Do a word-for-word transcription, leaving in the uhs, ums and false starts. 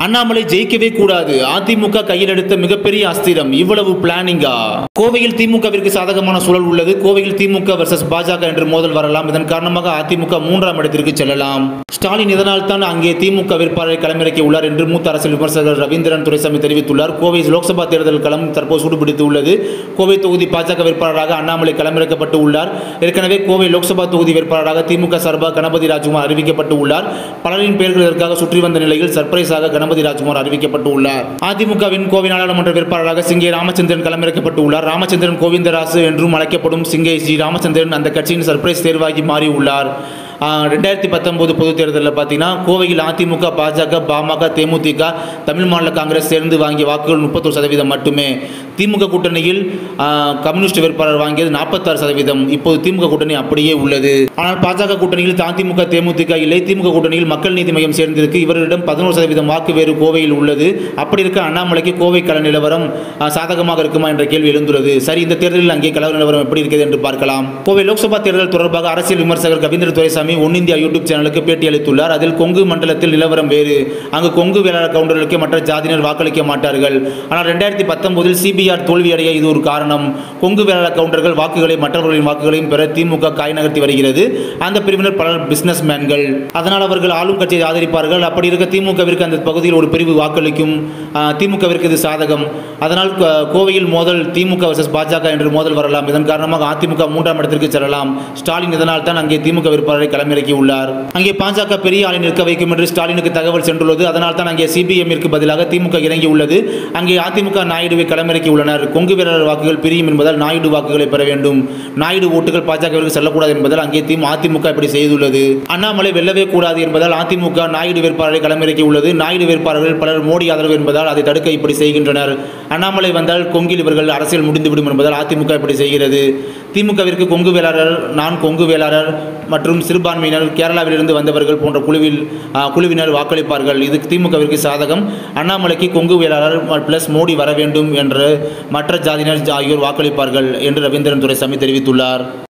அண்ணாமலை ஜெயிக்கவே கூடாது, அதிமுக கையில் எடுத்த மிகப்பெரிய அஸ்திரம், இவ்வளவு பிளானிங்கா? கோவையில் திமுகவிற்கு சாதகமான சூழல் உள்ளது. கோவையில் திமுக வர்சஸ் பாஜக என்று மோதல் வரலாம். இதன் காரணமாக அதிமுக மூன்றாம் இடத்திற்கு செல்லலாம். ஸ்டாலின் இதனால் தான் அங்கே திமுக வேட்பாளரை களமிறக்கி உள்ளார் என்று மூத்த அரசியல் விமர்சகர் ரவீந்திரன் துரைசாமி தெரிவித்துள்ளார். கோவை லோக்சபா தேர்தல் களம் தற்போது சூடுபிடித்து உள்ளது. கோவை தொகுதி பாஜக வேட்பாளராக அண்ணாமலை களமிறக்கப்பட்டு உள்ளார். ஏற்கனவே கோவை லோக்சபா தொகுதி வேட்பாளராக திமுக சார்பாக கணபதி ராஜ்குமார் அறிவிக்கப்பட்டு உள்ளார். பலரின் பெயர்கள் இதற்காக சுற்றி வந்த நிலையில் சர்ப்ரைஸாக கணபதி ராஜ்குமார் அறிவிக்கப்பட்டு உள்ளார். அதிமுகவின் கோவை நாடாளுமன்ற வேட்பாளராக சிங்கை ராமச்சந்திரன் களமிறக்கப்பட்டு உள்ளார். ராமச்சந்திரன் கோவிந்தராசு என்றும் அழைக்கப்படும் சிங்கை ஸ்ரீ ராமச்சந்திரன் அந்த கட்சியின் சர்ப்ரைஸ் தேர்வாகி மாறி உள்ளார். ரெண்டாயிரத்தி பத்தொன்பது பொது தேர்தலில் பார்த்தீங்கன்னா கோவையில் அதிமுக, பாஜக, பாமக, தேமுதிக, தமிழ் மாநில காங்கிரஸ் சேர்ந்து வாங்கிய வாக்குகள் முப்பத்தொரு சதவீதம் மட்டுமே. திமுக கூட்டணியில் கம்யூனிஸ்ட் வேட்பாளர் வாங்கியது நாற்பத்தாறு சதவீதம். இப்போது திமுக கூட்டணி அப்படியே உள்ளது. ஆனால் பாஜக கூட்டணியில் அதிமுக, தேமுதிக இல்லை. திமுக கூட்டணியில் மக்கள் நீதி மையம் சேர்ந்திருக்கு. இவர்களிடம் பதினோரு சதவீதம் வாக்கு வேறு கோவையில் உள்ளது. அப்படி இருக்க அண்ணாமலைக்கு கோவை கள நிலவரம் சாதகமாக இருக்குமா என்ற கேள்வி எழுந்துள்ளது. சரி, இந்த தேர்தலில் அங்கே கள நிலவரம் எப்படி இருக்கிறது என்று பார்க்கலாம். கோவை லோக்சபா தேர்தல் தொடர்பாக அரசியல் விமர்சகர் Ravindra Duraisamy one India YouTube சேனலுக்கு பேட்டி அளித்துள்ளார். அதில் கொங்கு மண்டலத்தில் நிலவரம் வேறு. அங்கு கொங்கு வேளாளர் கவுண்டர்களுக்கு மற்ற ஜாதியினர் வாக்களிக்க மாட்டார்கள். ஆனால் இரண்டாயிரத்தி பத்தொன்பதில் சிபிஆர் தோல்வியடைய இது ஒரு காரணம். கொங்கு வேளாளர் கவுண்டர்கள் வாக்குகளை மற்றவர்களின் வாக்குகளையும் பெற திமுக காய் நகர்த்தி வருகிறது. அந்த பிரிவினர் பலர் பிசினஸ் மேன்கள். அதனால் அவர்கள் ஆளும் கட்சியை ஆதரிப்பார்கள். அப்படி இருக்க திமுகவிற்கு அந்த பகுதியில் ஒரு பிரிவு வாக்களிக்கும். திமுகவிற்கு இது சாதகம். அதனால் கோவையில் மோதல் திமுக வர்சஸ் பாஜக என்று மோதல் வரலாம். இதன் காரணமாக அதிமுக மூன்றாம் இடத்திற்கு செல்லலாம். ஸ்டாலின் இதனால் தான் அங்கே திமுக வேட்பாளரை களமிறக்கி உள்ளார். அங்கே பாஜக பெரிய ஆளை நிற்க வைக்கும் என்று ஸ்டாலினுக்கு தகவல் சென்றுள்ளது. அதனால் தான் அங்கே சிபிஎம்மிற்கு பதிலாக திமுக இறங்கி உள்ளது. அங்கே அதிமுக நாயுடுவை களமிறக்கி உள்ளனர். கொங்கு வேளாளர் வாக்குகள் பிரியும் என்பதால் நாயுடு வாக்குகளை பெற வேண்டும். நாயுடு ஓட்டுகள் பாஜகவிற்கு செல்லக்கூடாது என்பதால் அங்கே அதிமுக இப்படி செய்துள்ளது. அண்ணாமலை வெல்லவே கூடாது என்பதால் அதிமுக நாயுடு வேட்பாளரை களமிறக்கி உள்ளது. நாயுடு வேட்பாளர்கள் பலர் மோடி ஆதரவு என்பதால் அதை தடுக்க இப்படி செய்கின்றனர். அண்ணாமலை வந்தால் கொங்கில் இவர்கள் அரசியல் முடிந்துவிடும் என்பதால் அதிமுக இப்படி செய்கிறது. திமுகவிற்கு கொங்கு வேளாளர், நான் கொங்கு வேளாளர் மற்றும் சிறுபான்மையினர், கேரளாவிலிருந்து வந்தவர்கள் போன்ற குழுவில் குழுவினர் வாக்களிப்பார்கள். இது திமுகவிற்கு சாதகம். அண்ணாமலைக்கு கொங்கு வேளாளர் பிளஸ் மோடி வர வேண்டும் என்று மற்ற ஜாதியினர் ஆகியோர் வாக்களிப்பார்கள் என்று ரவீந்திரன் துரைசாமி தெரிவித்துள்ளார்.